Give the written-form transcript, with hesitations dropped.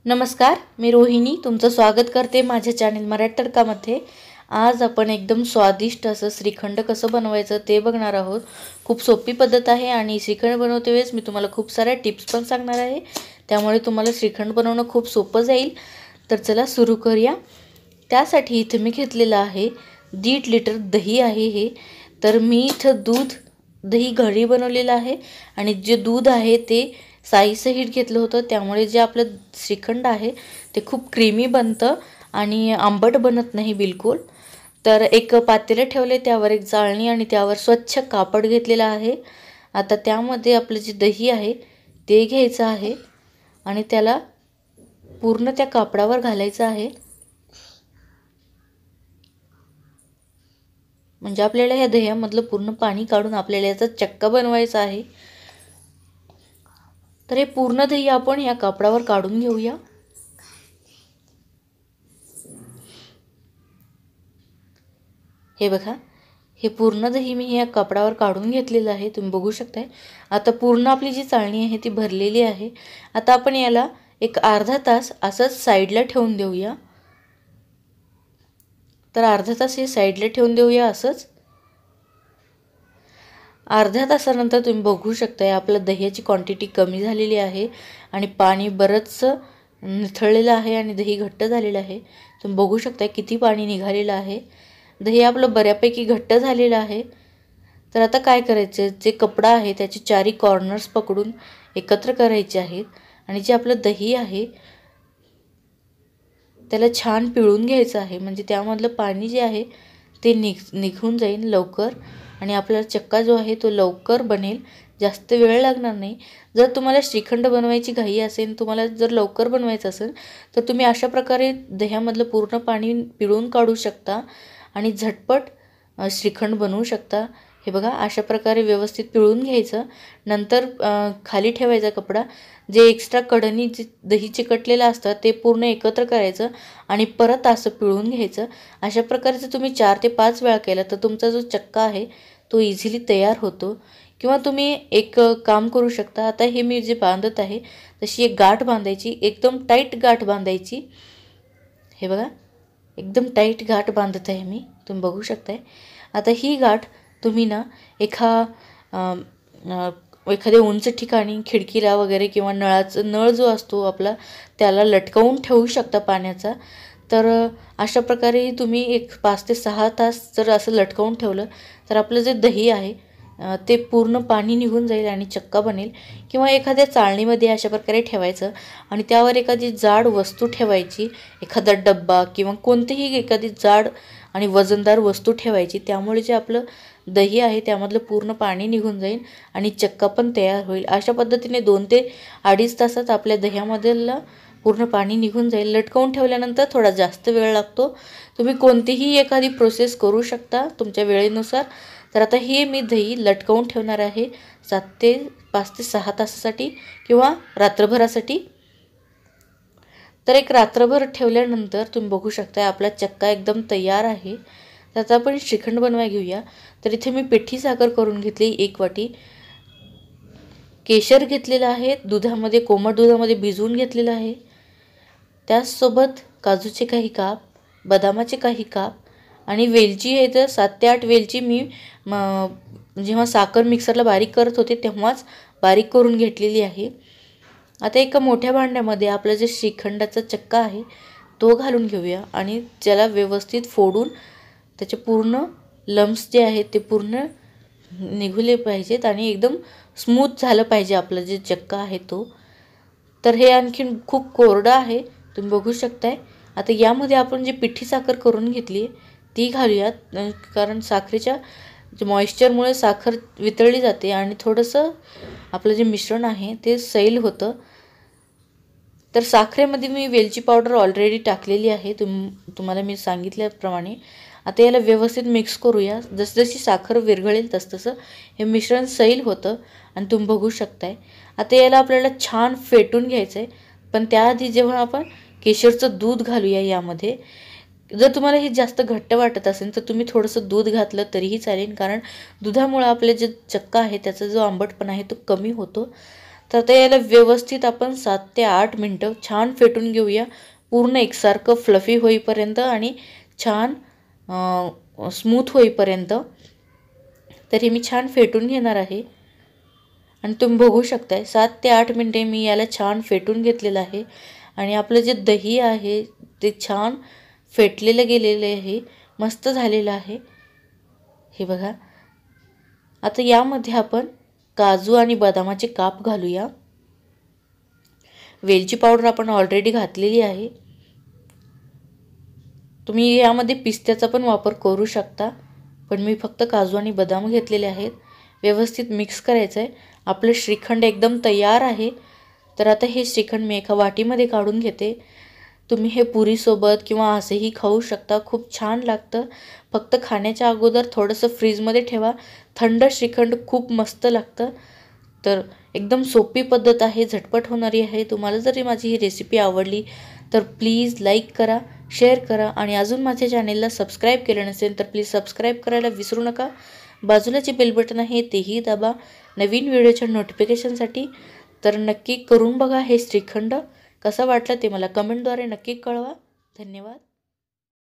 नमस्कार, मी रोहिणी तुमचं स्वागत करते माझ्या चॅनल मराठी तडकामध्ये। आज आपण एकदम स्वादिष्ट असं श्रीखंड कसं बनवायचं ते बघणार आहोत। खूप सोपी पद्धत आहे आणि श्रीखंड बनवते वेळेस मी तुम्हाला खूप साऱ्या टिप्स पण सांगणार आहे, त्यामुळे तुम्हाला श्रीखंड बनवणं खूप सोपं जाईल। तर चला सुरू करूया। त्यासाठी इथे मी घेतलेलं आहे 1.5 लिटर दही आहे हे। तर मी इथं दही घरी बनवलेलं आहे आणि जे दूध आहे ते साईसहित घेतलं होतं, त्यामुळे जे आपलं श्रीखंड आहे ते खूप क्रीमी बनतं आणि आंबट बनत नाही बिलकुल। तर एक पातेले ठेवले, त्यावर एक चाळणी आणि त्यावर स्वच्छ कापड घेतलेला आहे। आता त्यामध्ये आपलं जे दही आहे ते घ्यायचं आहे आणि त्याला पूर्ण त्या कापडावर घालायचं आहे, म्हणजे आपल्याला या दह्यामधलं पूर्ण पाणी काढून आपल्याला याचा चक्का बनवायचा आहे। तर हे पूर्ण दही आपण या कापडावर काढून घेऊया। हे बघा, हे पूर्ण दही मी या कापडावर काढून घेतलेलं आहे, तुम्ही बघू शकताय। आता पूर्ण आपली जी चाळणी आहे ती भरलेली आहे। आता आपण याला एक अर्धा तास असंच साईडला ठेवून देऊया। तर अर्धा तास हे साईडला ठेवून देऊया असंच। अर्ध्या तासानंतर तुम्ही बघू शकताय आपल्या दह्याची क्वांटिटी कमी झालेली आहे आणि पाणी बरंच निथळलेलं आहे आणि दही घट्ट झालेलं आहे। तुम्ही बघू शकताय किती पाणी निघालेलं आहे। दही आपलं बऱ्यापैकी घट्ट झालेलं आहे। तर आता काय करायचं, जे कपडा आहे त्याचे चारी कॉर्नर्स पकडून एकत्र करायचे आहेत आणि जे आपलं दही आहे त्याला छान पिळून घ्यायचं आहे, म्हणजे त्यामधलं पाणी जे आहे ते निघून जाईल लवकर आणि आपला चक्का जो आहे तो लवकर बनेल, जास्त वेळ लागणार नाही। जर तुम्हाला श्रीखंड बनवायची घाई असेल, तुम्हाला जर लवकर बनवायचं असेल तर तुम्ही अशा प्रकारे दह्यामधलं पूर्ण पाणी पिळून काढू शकता आणि झटपट श्रीखंड बनवू शकता। हे बघा, अशा प्रकारे व्यवस्थित पिळून घ्यायचं, नंतर खाली ठेवायचा कपडा, जे एक्स्ट्रा कडणी जे दही चिकटलेलं असतं ते पूर्ण एकत्र करायचं आणि परत असं पिळून घ्यायचं। अशा प्रकारे जर तुम्ही 4 ते 5 वेळा केला तर तुमचा जो चक्का आहे तो इझिली तयार होतो। किंवा तुम्ही एक काम करू शकता, आता हे मी जे बांधत आहे तशी एक गाठ बांधायची, एकदम टाईट गाठ बांधायची। हे बघा, एकदम टाईट गाठ बांधत आहे मी, तुम्ही बघू शकताय। आता ही गाठ तुम्ही ना एखाद्या उंच ठिकाणी खिडकीला वगैरे किंवा नळ जो असतो आपला त्याला लटकवून ठेवू शकता पाण्याचा। तर अशा प्रकारे तुम्ही एक 5 ते 6 तास जर असं लटकवून ठेवलं तर आपलं जे दही आहे ते पूर्ण पाणी निघून जाईल आणि चक्का बनेल। किंवा एखाद्या चाळणीमध्ये अशा प्रकारे ठेवायचं आणि त्यावर एखादी जाड वस्तू ठेवायची, एखादा डब्बा किंवा कोणतीही एखादी जाड आणि वजनदार वस्तू ठेवायची, त्यामुळे जे आपलं दही आहे त्यामधलं पूर्ण पाणी निघून जाईल आणि चक्का पण तयार होईल। अशा पद्धतीने 2 ते 2.5 तासात आपल्या दह्यामधलं पूर्ण पाणी निघून जाईल। लटकवून ठेवल्यानंतर थोडा जास्त वेळ लागतो, तुम्ही कोणतीही एखादी प्रोसेस करू शकता तुमच्या वेळेनुसार। तर आता हे मी दही लटकवून ठेवणार आहे 5 ते 6 तासासाठी किंवा रात्रभरासाठी। तर एक रात्रभर ठेवल्यानंतर तुम्ही बघू शकता आपला चक्का एकदम तयार आहे। तर आता आपण श्रीखंड बनवायला घेऊया। तर इथे मी पिठी साखर करून घेतली 1 वाटी, केशर घेतलेलं आहे दुधामध्ये, कोमट दुधामध्ये भिजवून घेतलेलं आहे। त्याचसोबत काजूचे काही काप, बदामाचे काही काप आणि वेलची आहे, तर 7 ते 8 वेलची मी जेव्हा साखर मिक्सरला बारीक करत होते तेव्हाच बारीक करून घेतलेली आहे। आता एका मोठ्या भांड्यामध्ये आपला जे श्रीखंडाचा चक्का आहे तो घालून घेऊया आणि त्याला व्यवस्थित फोडून त्याचे पूर्ण लम्स जे आहेत ते पूर्ण निघुले पाहिजेत आणि एकदम स्मूथ झालं पाहिजे आपलं जे चक्का आहे तो। तर हे आणखीन खूप कोरडं आहे, तुम्ही बघू शकताय। आता यामध्ये आपण जी पिठी साखर करून घेतली ती घालूयात, कारण साखरेच्या मॉइश्चरमुळे साखर वितळली जाते आणि थोडंसं आपलं जे मिश्रण आहे ते सैल होतं। तर साखरेमध्ये मी वेलची पावडर ऑलरेडी टाकलेली आहे तुम्हाला मी सांगितल्याप्रमाणे। आता याला व्यवस्थित मिक्स करूया, जसजशी साखर विरघळेल तसतसं हे मिश्रण सैल होतं आणि तुम्ही बघू शकताय। आता याला आपल्याला छान फेटून घ्यायचं आहे, पण त्याआधी जेव्हा आपण केशरचं दूध घालूया यामध्ये। जर तुम्हाला हे जास्त घट्ट वाटत असेल तर तुम्ही थोडंसं दूध घातलं तरीही चालेल, कारण दुधामुळे आपले जे चक्का आहे त्याचा जो आंबटपणा आहे तो कमी होतो। तर आता याला व्यवस्थित आपण 7 ते 8 मिनटं छान फेटून घेऊया, पूर्ण एकसारखं फ्लफी होईपर्यंत आणि छान स्मूथ होईपर्यंत. तर हे मी छान फेटून घेणार आहे आणि तुम्ही बघू शकताय 7 ते 8 मिनटे मी याला छान फेटून घेतलेलं आहे आणि आपलं जे दही आहे ते छान फेटलेलं गेलेलं आहे, मस्त झालेलं आहे. हे बघा. आता यामध्ये आपण काजू आणि बदामाचे काप घालूया. वेलची पावडर आपण ऑलरेडी घातलेली आहे. तुम्ही यामध्ये पिस्त्याचा पण वापर करू शकता, पण मी फक्त काजू आणि बदाम घेतलेले आहेत. व्यवस्थित मिक्स करायचं आहे. आपलं श्रीखंड एकदम तयार आहे. तर आता हे श्रीखंड मी एका वाटीमध्ये काढून घेते. तुम्ही हे पुरीसोबत किंवा असेही खाऊ शकता, खूप छान लागतं. फक्त खाण्याच्या अगोदर थोडंसं फ्रीजमध्ये ठेवा. थंड श्रीखंड खूप मस्त लागतं. तर एकदम सोपी पद्धत आहे, झटपट होणारी आहे. तुम्हाला जरी माझी ही रेसिपी आवडली तर प्लीज लाईक करा, शेअर करा आणि अजून माझ्या चॅनेलला सबस्क्राईब केलं नसेल तर प्लीज सबस्क्राईब करायला विसरू नका. बाजूला जे बेल बटन आहे तेही दाबा नवीन व्हिडिओच्या नोटिफिकेशनसाठी. तर नक्की करून बघा. हे श्रीखंड कसा वाटला ते मला कमेंटद्वारे नक्की कळवा. धन्यवाद.